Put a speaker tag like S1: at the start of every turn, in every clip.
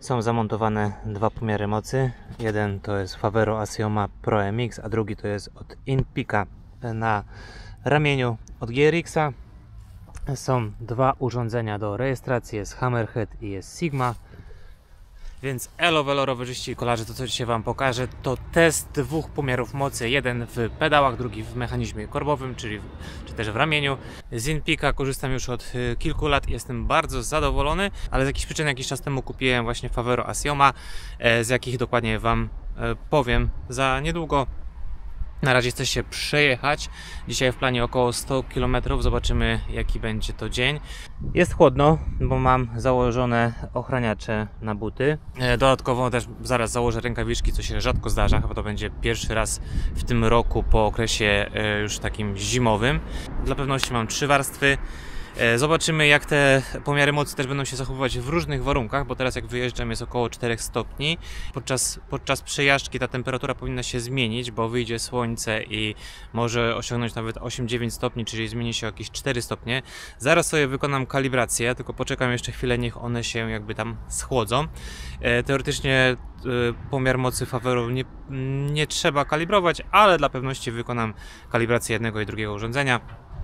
S1: Są zamontowane dwa pomiary mocy. Jeden to jest Favero Assioma Pro MX, a drugi to jest od InPeaka na ramieniu od GRX-a. Są dwa urządzenia do rejestracji, jest Hammerhead i jest Sigma. Więc elo rowerzyści i kolarze, to co dzisiaj Wam pokażę, to test dwóch pomiarów mocy. Jeden w pedałach, drugi w mechanizmie korbowym, czy też w ramieniu. Z InPeaka korzystam już od kilku lat i jestem bardzo zadowolony, ale z jakichś przyczyn jakiś czas temu kupiłem właśnie Favero Assioma, z jakich dokładnie Wam powiem za niedługo. Na razie chcę się przejechać. Dzisiaj w planie około 100 km. Zobaczymy, jaki będzie to dzień. Jest chłodno, bo mam założone ochraniacze na buty. Dodatkowo też zaraz założę rękawiczki, co się rzadko zdarza. Chyba to będzie pierwszy raz w tym roku po okresie już takim zimowym. Dla pewności mam 3 warstwy. Zobaczymy, jak te pomiary mocy też będą się zachowywać w różnych warunkach, bo teraz jak wyjeżdżam jest około 4 stopni. Podczas przejażdżki ta temperatura powinna się zmienić, bo wyjdzie słońce i może osiągnąć nawet 8-9 stopni, czyli zmieni się o jakieś 4 stopnie. Zaraz sobie wykonam kalibrację, tylko poczekam jeszcze chwilę, niech one się jakby tam schłodzą. Teoretycznie pomiar mocy Favero nie trzeba kalibrować, ale dla pewności wykonam kalibrację jednego i drugiego urządzenia,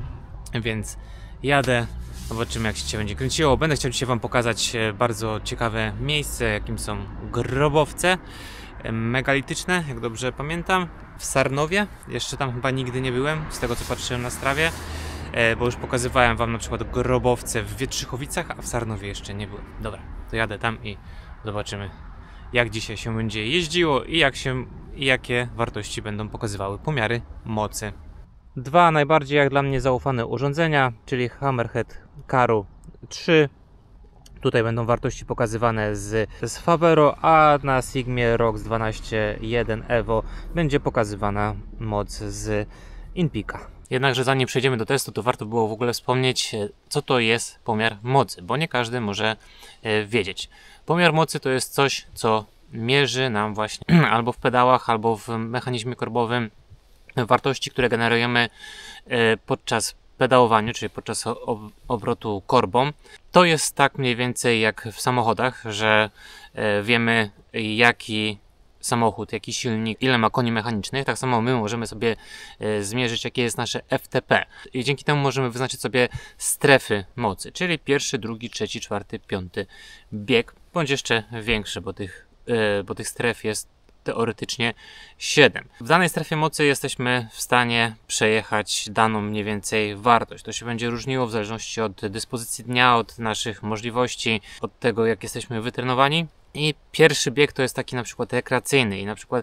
S1: więc jadę, zobaczymy, jak się dzisiaj będzie kręciło. Będę chciał dzisiaj Wam pokazać bardzo ciekawe miejsce, jakim są grobowce megalityczne, jak dobrze pamiętam, w Sarnowie. Jeszcze tam chyba nigdy nie byłem, z tego co patrzyłem na Strawie, bo już pokazywałem Wam na przykład grobowce w Wietrzychowicach, a w Sarnowie jeszcze nie byłem. Dobra, to jadę tam i zobaczymy, jak dzisiaj się będzie jeździło i jakie wartości będą pokazywały pomiary mocy. Dwa najbardziej jak dla mnie zaufane urządzenia, czyli Hammerhead Karoo 3. Tutaj będą wartości pokazywane z Favero, a na Sigmie ROX 12.1 Evo będzie pokazywana moc z InPeaka. Jednakże zanim przejdziemy do testu, to warto było w ogóle wspomnieć, co to jest pomiar mocy, bo nie każdy może wiedzieć. Pomiar mocy to jest coś, co mierzy nam właśnie albo w pedałach, albo w mechanizmie korbowym wartości, które generujemy podczas pedałowania, czyli podczas obrotu korbą. To jest tak mniej więcej jak w samochodach, że wiemy, jaki samochód, jaki silnik, ile ma koni mechanicznych. Tak samo my możemy sobie zmierzyć, jakie jest nasze FTP i dzięki temu możemy wyznaczyć sobie strefy mocy, czyli pierwszy, drugi, trzeci, czwarty, piąty bieg, bądź jeszcze większy, bo tych stref jest teoretycznie 7. W danej strefie mocy jesteśmy w stanie przejechać daną mniej więcej wartość. To się będzie różniło w zależności od dyspozycji dnia, od naszych możliwości, od tego, jak jesteśmy wytrenowani. I pierwszy bieg to jest taki na przykład rekreacyjny i na przykład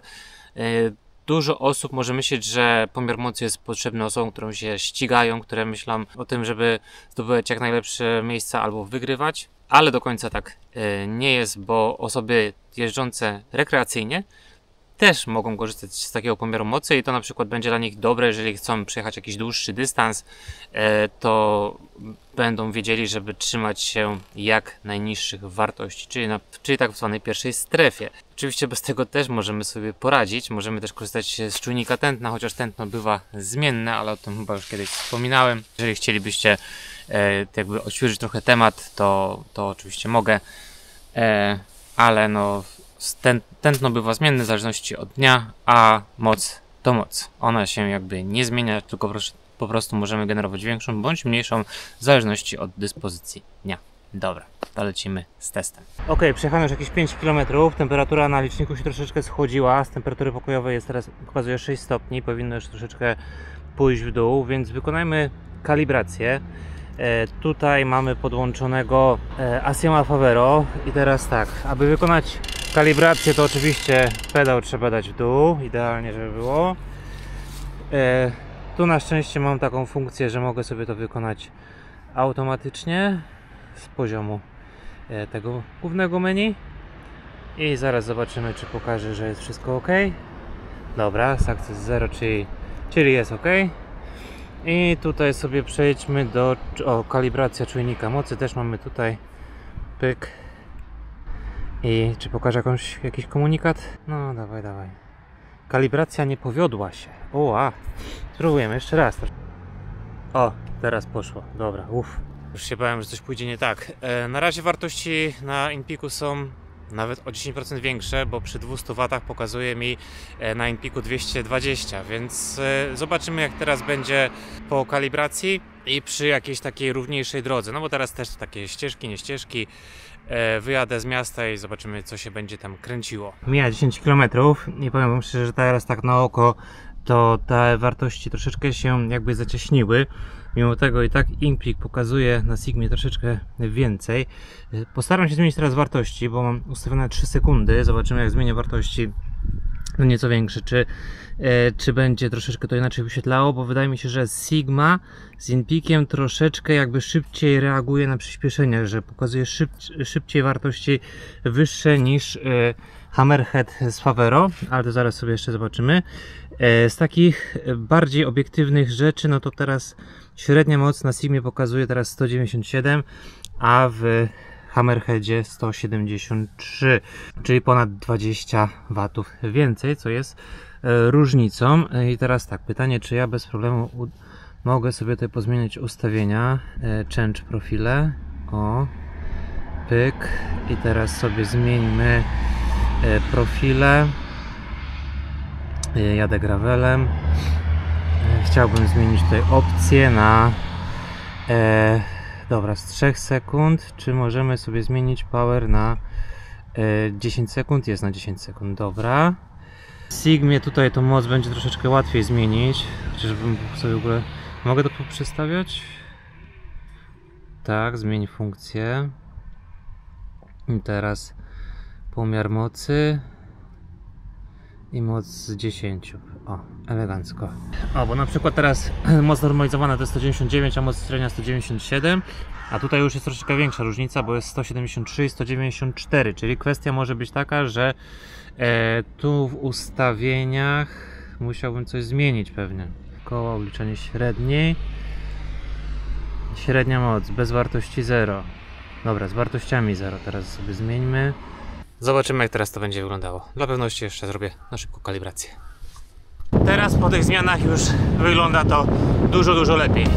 S1: dużo osób może myśleć, że pomiar mocy jest potrzebny osobom, które się ścigają, które myślą o tym, żeby zdobywać jak najlepsze miejsca albo wygrywać, ale do końca tak nie jest, bo osoby jeżdżące rekreacyjnie też mogą korzystać z takiego pomiaru mocy i to na przykład będzie dla nich dobre, jeżeli chcą przejechać jakiś dłuższy dystans, to będą wiedzieli, żeby trzymać się jak najniższych wartości, czyli tak w zwanej pierwszej strefie. Oczywiście bez tego też możemy sobie poradzić, możemy też korzystać z czujnika tętna, chociaż tętno bywa zmienne, ale o tym chyba już kiedyś wspominałem. Jeżeli chcielibyście jakby odświeżyć trochę temat, to oczywiście mogę, ale no tętno bywa zmienne w zależności od dnia, a moc to moc. Ona się jakby nie zmienia, tylko po prostu możemy generować większą bądź mniejszą w zależności od dyspozycji dnia. Dobra, to lecimy z testem. Ok, przejechałem już jakieś 5 km, temperatura na liczniku się troszeczkę schłodziła, z temperatury pokojowej jest teraz pokazuje 6 stopni, powinno już troszeczkę pójść w dół, więc wykonajmy kalibrację. Tutaj mamy podłączonego Assioma Favero i teraz tak, aby wykonać kalibrację, to oczywiście pedał trzeba dać w dół, idealnie żeby było. Tu na szczęście mam taką funkcję, że mogę sobie to wykonać automatycznie z poziomu tego głównego menu i zaraz zobaczymy, czy pokaże, że jest wszystko ok. Dobra, success 0, czyli jest ok. I tutaj sobie przejdźmy do kalibracja czujnika mocy, też mamy tutaj pyk. I czy pokaże jakiś komunikat? No dawaj. Kalibracja nie powiodła się. Spróbujemy jeszcze raz. O, teraz poszło. Dobra, Już się bałem, że coś pójdzie nie tak. Na razie wartości na InPeaku są nawet o 10% większe, bo przy 200 W pokazuje mi na InPeaku 220, więc zobaczymy, jak teraz będzie po kalibracji i przy jakiejś takiej równiejszej drodze, no bo teraz też takie ścieżki, nie ścieżki, wyjadę z miasta i zobaczymy, co się będzie tam kręciło. Mija 10 km i powiem wam szczerze, że teraz tak na oko to te wartości troszeczkę się jakby zacieśniły. Mimo tego i tak InPeak pokazuje na Sigmie troszeczkę więcej. Postaram się zmienić teraz wartości, bo mam ustawione 3 sekundy. Zobaczymy, jak zmienię wartości no nieco większe, czy będzie troszeczkę to inaczej wyświetlało, bo wydaje mi się, że Sigma z InPeakiem troszeczkę jakby szybciej reaguje na przyspieszenie, że pokazuje szybciej wartości wyższe niż Hammerhead z Favero, ale to zaraz sobie jeszcze zobaczymy. Z takich bardziej obiektywnych rzeczy, no to teraz średnia moc na Sigmie pokazuje teraz 197, a w Hammerheadzie 173, czyli ponad 20 W więcej, co jest różnicą. I teraz tak, pytanie, czy ja bez problemu mogę sobie tutaj pozmieniać ustawienia, change profile, o, pyk, i teraz sobie zmieńmy profile. Jadę gravelem. Chciałbym zmienić tutaj opcję na dobra, z 3 sekund. Czy możemy sobie zmienić power na 10 sekund? Jest na 10 sekund, dobra. W Sigmie tutaj tą moc będzie troszeczkę łatwiej zmienić. Chociażbym sobie w ogóle... Mogę to przestawiać? Tak, zmień funkcję. I teraz pomiar mocy i moc z 10. O, elegancko. O, bo na przykład teraz moc normalizowana to jest 199, a moc średnia 197, a tutaj już jest troszeczkę większa różnica, bo jest 173 i 194, czyli kwestia może być taka, że tu w ustawieniach musiałbym coś zmienić pewnie. Koła, uliczenie średniej. Średnia moc bez wartości 0. Dobra, z wartościami 0 teraz sobie zmieńmy. Zobaczymy, jak teraz to będzie wyglądało. Dla pewności jeszcze zrobię na szybko kalibrację. Teraz po tych zmianach już wygląda to dużo lepiej.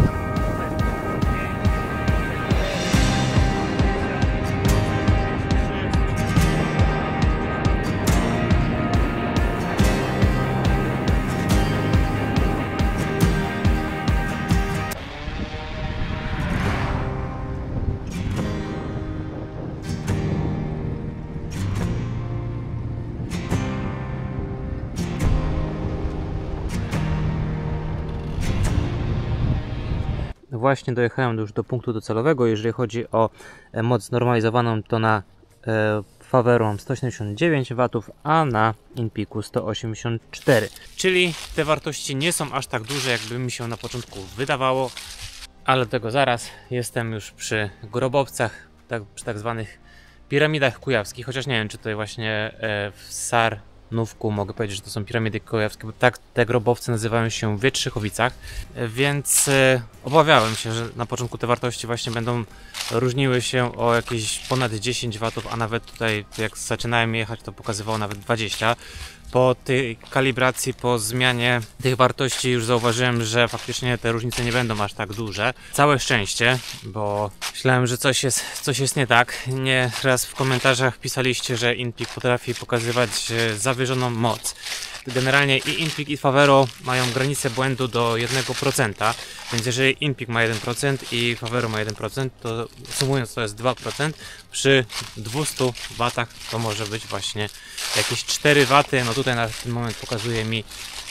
S1: Właśnie dojechałem już do punktu docelowego. Jeżeli chodzi o moc normalizowaną, to na Favero mam 179 W, a na InPeaku 184. Czyli te wartości nie są aż tak duże, jakby mi się na początku wydawało, ale do tego zaraz. Jestem już przy grobowcach, przy tak zwanych piramidach kujawskich, chociaż nie wiem, czy tutaj właśnie w Sarnówku mogę powiedzieć, że to są piramidy kujawskie, bo tak te grobowce nazywają się w Wietrzychowicach, więc obawiałem się, że na początku te wartości właśnie będą różniły się o jakieś ponad 10 W, a nawet tutaj jak zaczynałem jechać, to pokazywało nawet 20. Po tej kalibracji, po zmianie tych wartości już zauważyłem, że faktycznie te różnice nie będą aż tak duże. Całe szczęście, bo myślałem, że coś jest nie tak. Nie raz w komentarzach pisaliście, że InPeak potrafi pokazywać zawyżoną moc. Generalnie i InPeak i Favero mają granicę błędu do 1%, więc jeżeli InPeak ma 1% i Favero ma 1%, to sumując to jest 2%. Przy 200 W to może być właśnie jakieś 4 W, no tutaj na ten moment pokazuje mi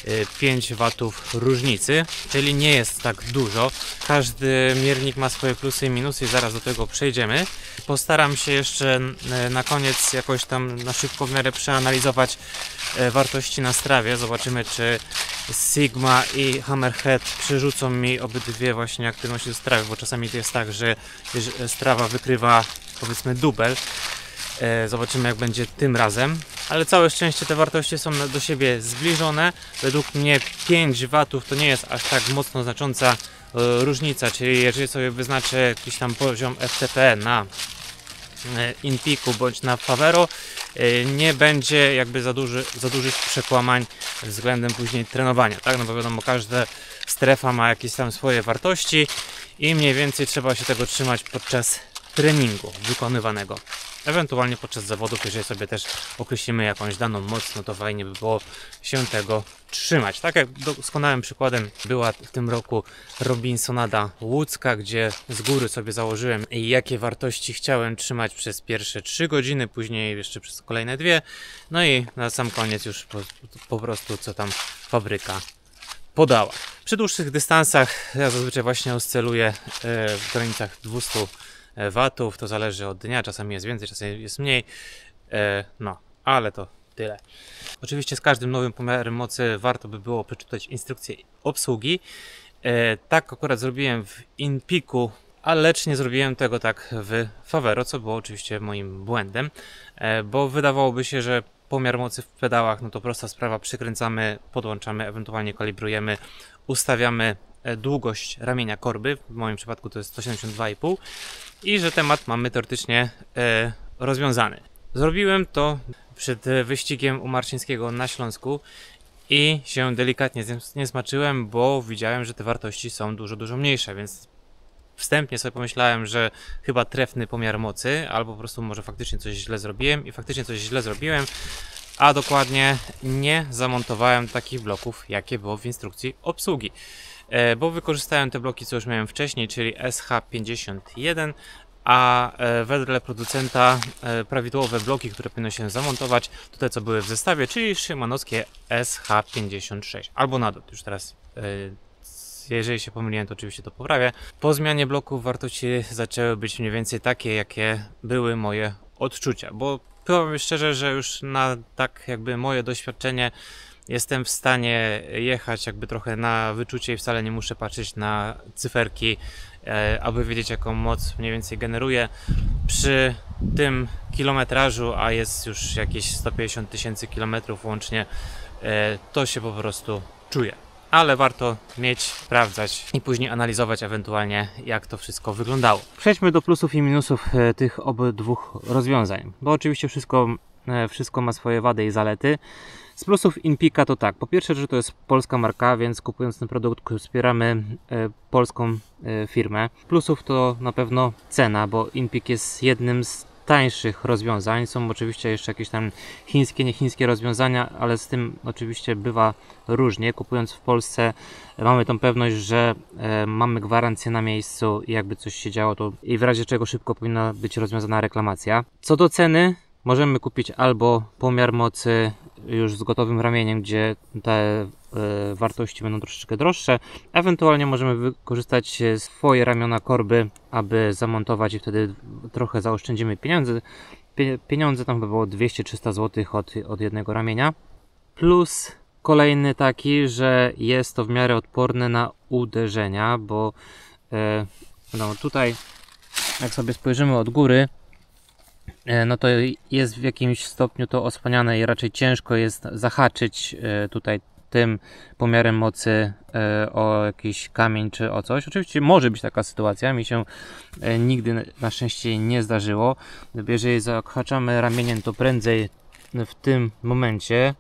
S1: 5 W różnicy, czyli nie jest tak dużo. Każdy miernik ma swoje plusy i minusy i zaraz do tego przejdziemy. Postaram się jeszcze na koniec jakoś tam na szybko w miarę przeanalizować wartości na strawie. Zobaczymy, czy Sigma i Hammerhead przerzucą mi obydwie właśnie aktywności do strawy, bo czasami to jest tak, że strawa wykrywa powiedzmy dubel. Zobaczymy, jak będzie tym razem, ale całe szczęście te wartości są do siebie zbliżone. Według mnie 5 W to nie jest aż tak mocno znacząca różnica, czyli jeżeli sobie wyznaczę jakiś tam poziom FTP na InPeaku bądź na Favero, nie będzie jakby za dużych przekłamań względem później trenowania, tak? No bo wiadomo, każda strefa ma jakieś tam swoje wartości i mniej więcej trzeba się tego trzymać podczas treningu wykonywanego. Ewentualnie podczas zawodów, jeżeli sobie też określimy jakąś daną moc, no to fajnie by było się tego trzymać. Tak jak doskonałym przykładem była w tym roku Robinsonada łódzka, gdzie z góry sobie założyłem, jakie wartości chciałem trzymać przez pierwsze 3 godziny, później jeszcze przez kolejne 2, no i na sam koniec już po prostu co tam fabryka podała. Przy dłuższych dystansach ja zazwyczaj właśnie oscyluję w granicach 200 watów, to zależy od dnia, czasami jest więcej, czasami jest mniej, no, ale to tyle. Oczywiście z każdym nowym pomiarem mocy warto by było przeczytać instrukcję obsługi. Tak akurat zrobiłem w InPeaku, ale lecz nie zrobiłem tego tak w Favero, co było oczywiście moim błędem, bo wydawałoby się, że pomiar mocy w pedałach, no to prosta sprawa, przykręcamy, podłączamy, ewentualnie kalibrujemy, ustawiamy długość ramienia korby, w moim przypadku to jest 172,5 i że temat mamy teoretycznie rozwiązany. Zrobiłem to przed wyścigiem u Marcińskiego na Śląsku i się delikatnie nie smaczyłem, bo widziałem, że te wartości są dużo mniejsze, więc wstępnie sobie pomyślałem, że chyba trefny pomiar mocy, albo po prostu może faktycznie coś źle zrobiłem i faktycznie coś źle zrobiłem, a dokładnie nie zamontowałem takich bloków, jakie było w instrukcji obsługi. Bo wykorzystałem te bloki, co już miałem wcześniej, czyli SH51, a wedle producenta prawidłowe bloki, które powinno się zamontować, tutaj co były w zestawie, czyli szymanowskie SH56, albo nadot, już teraz jeżeli się pomyliłem, to oczywiście to poprawię. Po zmianie bloków wartości zaczęły być mniej więcej takie, jakie były moje odczucia, bo powiem szczerze, że już na tak jakby moje doświadczenie jestem w stanie jechać jakby trochę na wyczucie i wcale nie muszę patrzeć na cyferki, aby wiedzieć, jaką moc mniej więcej generuje. Przy tym kilometrażu, a jest już jakieś 150 000 kilometrów łącznie, to się po prostu czuje. Ale warto mieć, sprawdzać i później analizować ewentualnie, jak to wszystko wyglądało. Przejdźmy do plusów i minusów tych obydwu rozwiązań, bo oczywiście wszystko ma swoje wady i zalety. Z plusów InPeaka to tak, po pierwsze, że to jest polska marka, więc kupując ten produkt wspieramy polską firmę. Plusów to na pewno cena, bo InPeak jest jednym z tańszych rozwiązań. Są oczywiście jeszcze jakieś tam chińskie, niechińskie rozwiązania, ale z tym oczywiście bywa różnie. Kupując w Polsce mamy tą pewność, że mamy gwarancję na miejscu i jakby coś się działo, to i w razie czego szybko powinna być rozwiązana reklamacja. Co do ceny, możemy kupić albo pomiar mocy już z gotowym ramieniem, gdzie te wartości będą troszeczkę droższe. Ewentualnie możemy wykorzystać swoje ramiona korby, aby zamontować i wtedy trochę zaoszczędzimy pieniądze. Pieniądze tam by było 200-300 zł od jednego ramienia. Plus kolejny taki, że jest to w miarę odporne na uderzenia, bo no tutaj jak sobie spojrzymy od góry, no to jest w jakimś stopniu to osłaniane i raczej ciężko jest zahaczyć tutaj tym pomiarem mocy o jakiś kamień czy o coś. Oczywiście może być taka sytuacja, mi się nigdy na szczęście nie zdarzyło. Jeżeli zahaczamy ramieniem, to prędzej w tym momencie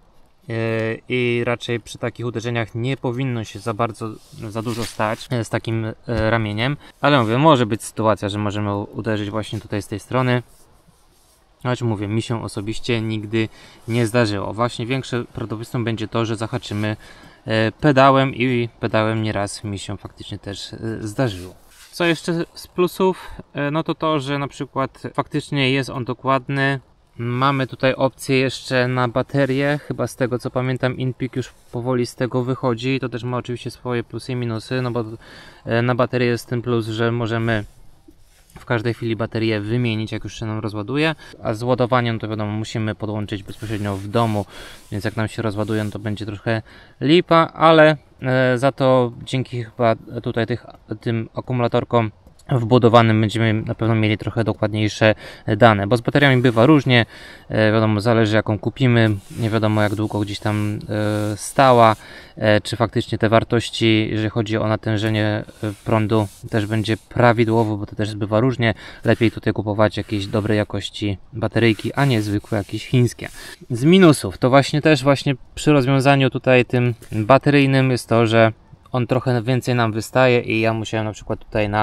S1: i raczej przy takich uderzeniach nie powinno się za dużo stać z takim ramieniem, ale mówię, może być sytuacja, że możemy uderzyć właśnie tutaj z tej strony. Choć mówię, mi się osobiście nigdy nie zdarzyło. Właśnie większe prawdopodobieństwem będzie to, że zahaczymy pedałem i pedałem nieraz mi się faktycznie też zdarzyło. Co jeszcze z plusów? No to, że na przykład faktycznie jest on dokładny. Mamy tutaj opcję jeszcze na baterię, chyba z tego co pamiętam InPeak już powoli z tego wychodzi. To też ma oczywiście swoje plusy i minusy, no bo na baterię jest ten plus, że możemy w każdej chwili baterię wymienić, jak już się nam rozładuje, a z ładowaniem to wiadomo, musimy podłączyć bezpośrednio w domu, więc jak nam się rozładują, to będzie trochę lipa, ale za to dzięki chyba tutaj tym akumulatorkom wbudowanym będziemy na pewno mieli trochę dokładniejsze dane, bo z bateriami bywa różnie, wiadomo, zależy jaką kupimy, nie wiadomo jak długo gdzieś tam stała, czy faktycznie te wartości, jeżeli chodzi o natężenie prądu, też będzie prawidłowo, bo to też bywa różnie. Lepiej tutaj kupować jakieś dobrej jakości bateryjki, a nie zwykłe jakieś chińskie. Z minusów to właśnie przy rozwiązaniu tutaj tym bateryjnym jest to, że on trochę więcej nam wystaje i ja musiałem na przykład tutaj na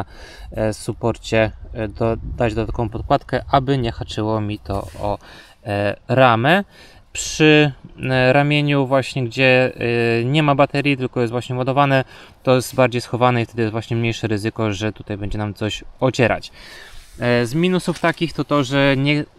S1: suporcie dać dodatkową podkładkę, aby nie haczyło mi to o ramę. Przy ramieniu właśnie, gdzie nie ma baterii, tylko jest właśnie ładowane, to jest bardziej schowane i wtedy jest właśnie mniejsze ryzyko, że tutaj będzie nam coś ocierać. Z minusów takich to, że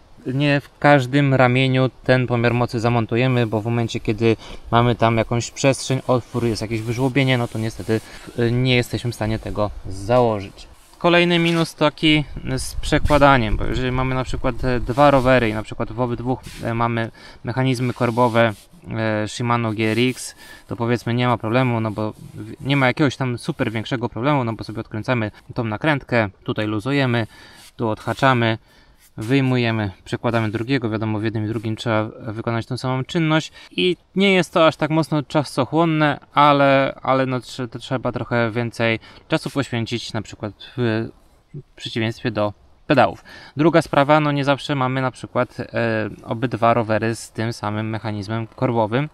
S1: nie w każdym ramieniu ten pomiar mocy zamontujemy, bo w momencie, kiedy mamy tam jakąś przestrzeń, otwór, jest jakieś wyżłobienie, no to niestety nie jesteśmy w stanie tego założyć. Kolejny minus taki z przekładaniem, bo jeżeli mamy na przykład dwa rowery i na przykład w obydwu mamy mechanizmy korbowe Shimano GRX, to powiedzmy nie ma problemu, no bo nie ma jakiegoś tam super większego problemu, no bo sobie odkręcamy tą nakrętkę, tutaj luzujemy, tu odhaczamy, wyjmujemy, przekładamy drugiego, wiadomo w jednym i drugim trzeba wykonać tą samą czynność i nie jest to aż tak mocno czasochłonne, ale no, trzeba trochę więcej czasu poświęcić, na przykład w przeciwieństwie do pedałów. Druga sprawa, no nie zawsze mamy na przykład obydwa rowery z tym samym mechanizmem korbowym,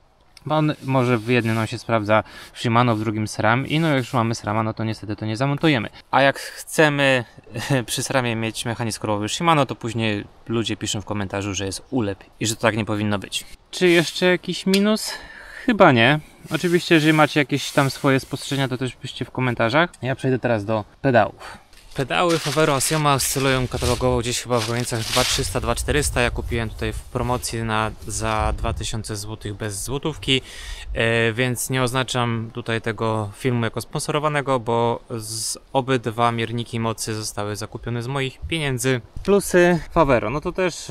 S1: bo on może w jednym nam się sprawdza w Shimano, w drugim SRAM i no jak już mamy SRAMa, no to niestety to nie zamontujemy. A jak chcemy przy SRAMie mieć mechanizm korbowy Shimano, to później ludzie piszą w komentarzu, że jest ulep i że to tak nie powinno być. Czy jeszcze jakiś minus? Chyba nie. Oczywiście, jeżeli macie jakieś tam swoje spostrzeżenia, to też piszcie w komentarzach. Ja przejdę teraz do pedałów. Pedały Favero Assioma oscylują katalogowo gdzieś chyba w granicach 2300-2400. Ja kupiłem tutaj w promocji za 2000 zł bez złotówki, więc nie oznaczam tutaj tego filmu jako sponsorowanego, bo obydwa mierniki mocy zostały zakupione z moich pieniędzy. Plusy Favero, no to też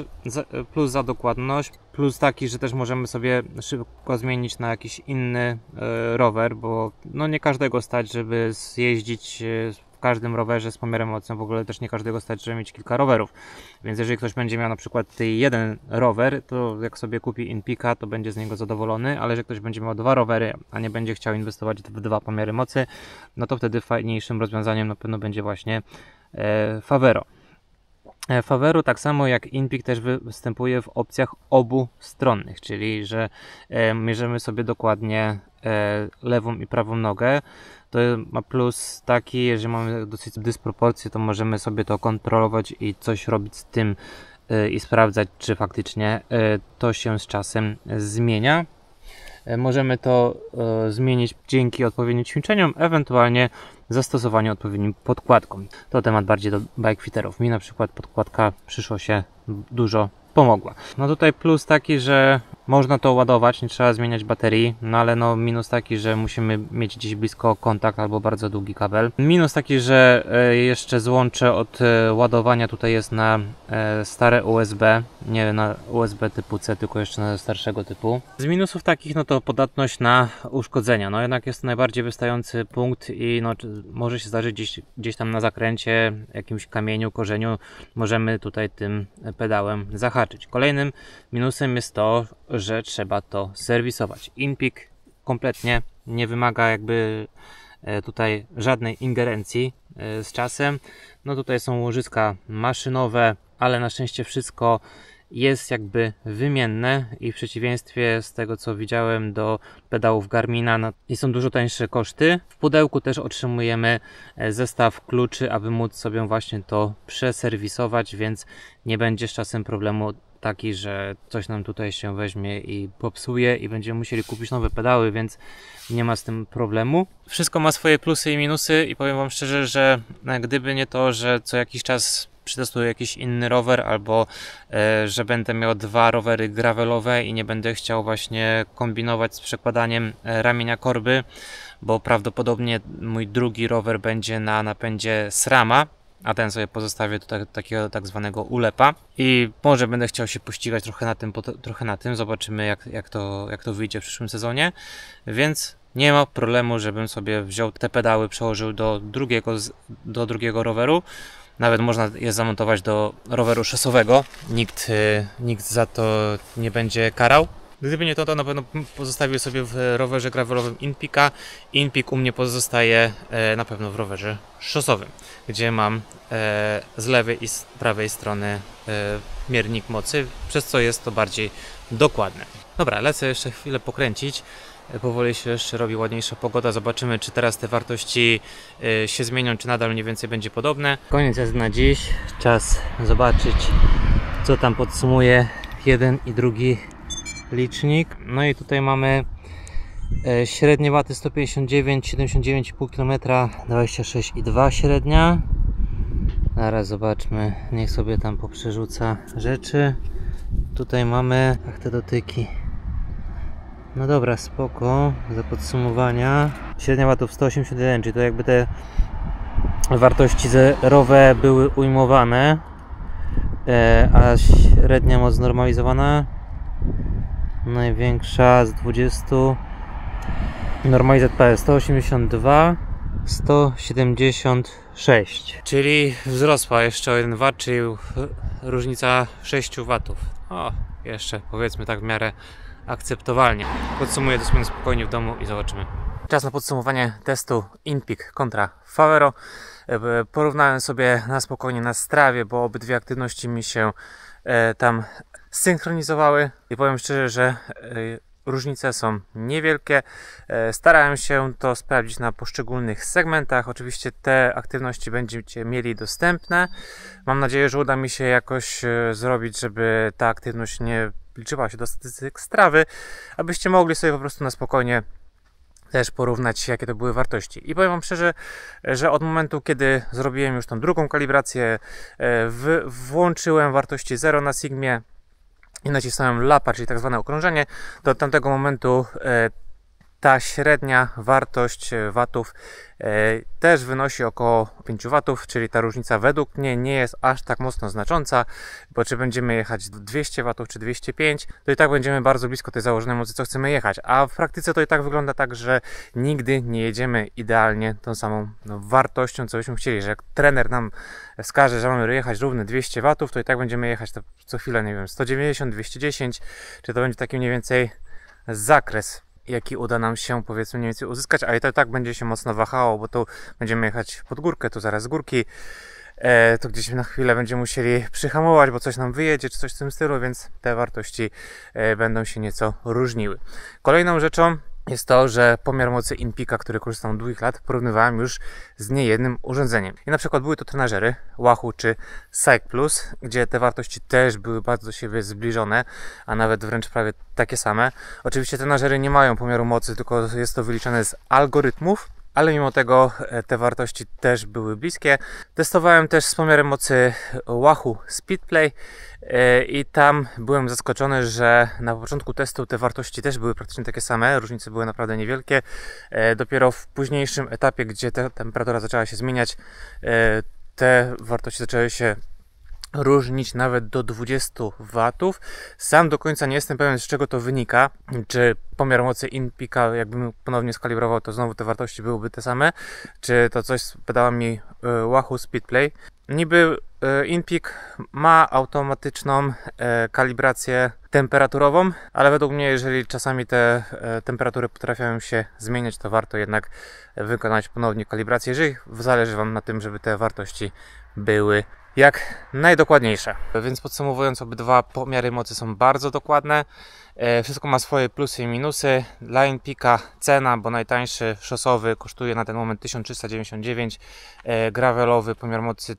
S1: plus za dokładność, plus taki, że też możemy sobie szybko zmienić na jakiś inny rower, bo no nie każdego stać, żeby zjeździć w każdym rowerze z pomiarem mocy, w ogóle też nie każdego stać, żeby mieć kilka rowerów. Więc jeżeli ktoś będzie miał na przykład jeden rower, to jak sobie kupi InPeaka, to będzie z niego zadowolony, ale jeżeli ktoś będzie miał dwa rowery, a nie będzie chciał inwestować w dwa pomiary mocy, no to wtedy fajniejszym rozwiązaniem na pewno będzie właśnie Favero. Favero tak samo jak InPeak też występuje w opcjach obustronnych, czyli że mierzymy sobie dokładnie lewą i prawą nogę. To ma plus taki, jeżeli mamy dosyć dysproporcje, to możemy sobie to kontrolować i coś robić z tym i sprawdzać, czy faktycznie to się z czasem zmienia. Możemy to zmienić dzięki odpowiednim ćwiczeniom, ewentualnie zastosowaniu odpowiednim podkładkom. To temat bardziej do bikefitterów. Mi na przykład podkładka przy szosie dużo pomogła. No tutaj plus taki, że można to ładować, nie trzeba zmieniać baterii, no ale no minus taki, że musimy mieć gdzieś blisko kontakt albo bardzo długi kabel. Minus taki, że jeszcze złącze od ładowania tutaj jest na stare USB, nie na USB typu C, tylko jeszcze na starszego typu. Z minusów takich, no to podatność na uszkodzenia. No jednak jest to najbardziej wystający punkt i no, może się zdarzyć gdzieś tam na zakręcie, jakimś kamieniu, korzeniu, możemy tutaj tym pedałem zahaczyć. Kolejnym minusem jest to, że trzeba to serwisować. InPeak kompletnie nie wymaga jakby tutaj żadnej ingerencji z czasem. No tutaj są łożyska maszynowe, ale na szczęście wszystko jest jakby wymienne i w przeciwieństwie z tego, co widziałem, do pedałów Garmina, no, i są dużo tańsze koszty. W pudełku też otrzymujemy zestaw kluczy, aby móc sobie właśnie to przeserwisować, więc nie będzie z czasem problemu taki, że coś nam tutaj się weźmie i popsuje i będziemy musieli kupić nowe pedały, więc nie ma z tym problemu. Wszystko ma swoje plusy i minusy i powiem Wam szczerze, że gdyby nie to, że co jakiś czas przetestuję jakiś inny rower albo że będę miał dwa rowery gravelowe i nie będę chciał właśnie kombinować z przekładaniem ramienia korby, bo prawdopodobnie mój drugi rower będzie na napędzie SRAMa, a ten sobie pozostawię do takiego tak zwanego ulepa i może będę chciał się pościgać trochę na tym, zobaczymy jak to wyjdzie w przyszłym sezonie, więc nie ma problemu, żebym sobie wziął te pedały, przełożył do drugiego roweru. Nawet można je zamontować do roweru szosowego, nikt za to nie będzie karał. Gdyby nie to na pewno pozostawił sobie w rowerze gravelowym InPeaka. InPeak u mnie pozostaje na pewno w rowerze szosowym, gdzie mam z lewej i z prawej strony miernik mocy, przez co jest to bardziej dokładne. Dobra, lecę jeszcze chwilę pokręcić Powoli się jeszcze robi ładniejsza pogoda. Zobaczymy, czy teraz te wartości się zmienią, czy nadal mniej więcej będzie podobne. Koniec jest na dziś. Czas zobaczyć, co tam podsumuje jeden i drugi licznik. No i tutaj mamy średnie waty 159, 79,5 km, 26,2 średnia. Zaraz zobaczmy, niech sobie tam poprzerzuca rzeczy. Tutaj mamy te dotyki. No dobra, spoko. Za podsumowania. Średnia watów 181, czyli to jakby te wartości zerowe były ujmowane, a średnia moc znormalizowana największa z 20 normalizacja ZPS 182, 176, czyli wzrosła jeszcze o 1 W, czyli różnica 6 W. O, jeszcze powiedzmy tak w miarę akceptowalnie. Podsumuję to sobie spokojnie w domu i zobaczymy. Czas na podsumowanie testu InPeak kontra Favero. Porównałem sobie na spokojnie na Strawie, bo obydwie aktywności mi się tam zsynchronizowały i powiem szczerze, że różnice są niewielkie. Starałem się to sprawdzić na poszczególnych segmentach. Oczywiście te aktywności będziecie mieli dostępne. Mam nadzieję, że uda mi się jakoś zrobić, żeby ta aktywność nie liczyła się do statystyk Strawy, abyście mogli sobie po prostu na spokojnie też porównać, jakie to były wartości. I powiem wam szczerze, że od momentu, kiedy zrobiłem już tą drugą kalibrację, włączyłem wartości 0 na Sigmie i nacisnąłem lapa, czyli tak zwane okrążenie, do tamtego momentu ta średnia wartość watów też wynosi około 5 watów, czyli ta różnica według mnie nie jest aż tak mocno znacząca, bo czy będziemy jechać 200 watów czy 205, to i tak będziemy bardzo blisko tej założonej mocy, co chcemy jechać, a w praktyce to i tak wygląda tak, że nigdy nie jedziemy idealnie tą samą wartością, co byśmy chcieli, że jak trener nam wskaże, że mamy jechać równe 200 watów, to i tak będziemy jechać to co chwilę, nie wiem, 190, 210, czy to będzie taki mniej więcej zakres, jaki uda nam się, powiedzmy, mniej więcej uzyskać, a i to tak będzie się mocno wahało, bo tu będziemy jechać pod górkę, tu zaraz z górki, tu gdzieś na chwilę będziemy musieli przyhamować, bo coś nam wyjedzie, czy coś w tym stylu, więc te wartości będą się nieco różniły. Kolejną rzeczą jest to, że pomiar mocy InPeaka, który korzystam od długich lat, porównywałem już z niejednym urządzeniem. I na przykład były to trenażery Wahoo czy Cycplus, gdzie te wartości też były bardzo do siebie zbliżone, a nawet wręcz prawie takie same. Oczywiście trenażery nie mają pomiaru mocy, tylko jest to wyliczane z algorytmów, ale mimo tego te wartości też były bliskie. Testowałem też z pomiarem mocy Wahoo Speedplay i tam byłem zaskoczony, że na początku testu te wartości też były praktycznie takie same, różnice były naprawdę niewielkie. Dopiero w późniejszym etapie, gdzie ta temperatura zaczęła się zmieniać, te wartości zaczęły się różnić nawet do 20 watów. Sam do końca nie jestem pewien, z czego to wynika. Czy pomiar mocy InPeaka, jakbym ponownie skalibrował, to znowu te wartości byłyby te same, czy to coś podała mi Wahoo Speedplay. Niby InPeak ma automatyczną kalibrację temperaturową, ale według mnie, jeżeli czasami te temperatury potrafią się zmieniać, to warto jednak wykonać ponownie kalibrację, jeżeli zależy wam na tym, żeby te wartości były jak najdokładniejsze. Więc podsumowując, obydwa pomiary mocy są bardzo dokładne. Wszystko ma swoje plusy i minusy. Dla InPeaka cena, bo najtańszy szosowy kosztuje na ten moment 1399, gravelowy pomiar mocy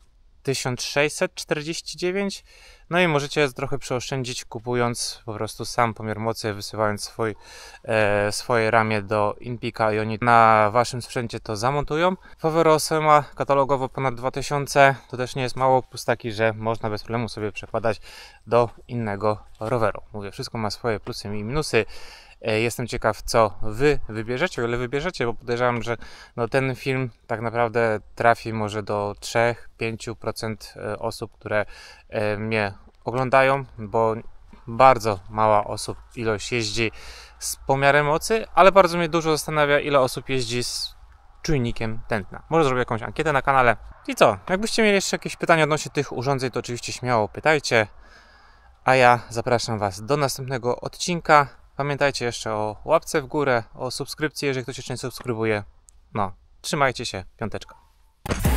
S1: 1649. No i możecie trochę przeoszczędzić, kupując po prostu sam pomiar mocy, wysyłając swoje ramię do InPeaka i oni na waszym sprzęcie to zamontują. Favero ma katalogowo ponad 2000, to też nie jest mało, plus taki, że można bez problemu sobie przekładać do innego roweru. Mówię, wszystko ma swoje plusy i minusy. Jestem ciekaw, co wy wybierzecie, o ile wybierzecie, bo podejrzewam, że ten film tak naprawdę trafi może do 3-5% osób, które mnie oglądają, bo bardzo mała ilość jeździ z pomiarem mocy, ale bardzo mnie dużo zastanawia, ile osób jeździ z czujnikiem tętna. Może zrobię jakąś ankietę na kanale. I co? Jakbyście mieli jeszcze jakieś pytania odnośnie tych urządzeń, to oczywiście śmiało pytajcie, a ja zapraszam was do następnego odcinka. Pamiętajcie jeszcze o łapce w górę, o subskrypcji, jeżeli ktoś jeszcze nie subskrybuje. No, trzymajcie się, piąteczka.